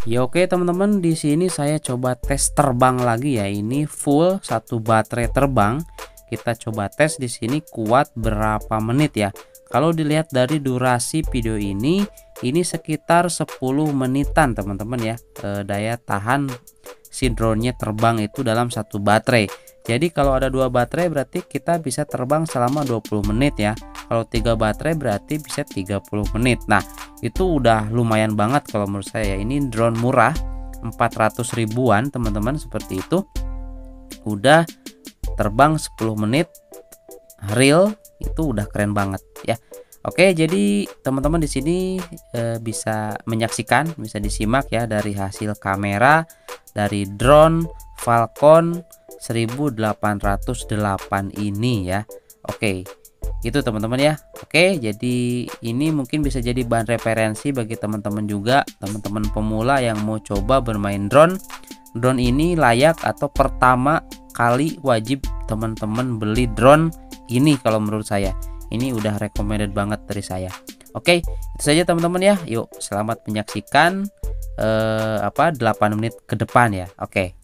Ya oke teman-teman, di sini saya coba tes terbang lagi ya. Ini full satu baterai terbang. Kita coba tes di sini kuat berapa menit ya. Kalau dilihat dari durasi video ini sekitar 10 menitan teman-teman ya. Daya tahan si drone-nya terbang itu dalam satu baterai. Jadi kalau ada dua baterai berarti kita bisa terbang selama 20 menit ya. Kalau 3 baterai berarti bisa 30 menit. Nah, itu udah lumayan banget kalau menurut saya. Ini drone murah 400 ribuan teman-teman, seperti itu. Udah terbang 10 menit real, itu udah keren banget ya. Oke, jadi teman-teman di sini bisa menyaksikan, bisa disimak ya dari hasil kamera dari drone Falcon 1808 ini ya. Oke, itu teman-teman ya. Oke, jadi ini mungkin bisa jadi bahan referensi bagi teman-teman juga, teman-teman pemula yang mau coba bermain drone. Drone ini layak atau pertama kali wajib teman-teman beli drone ini kalau menurut saya. Ini udah recommended banget dari saya. Oke, itu saja teman-teman ya. Yuk, selamat menyaksikan 8 menit ke depan ya. Oke.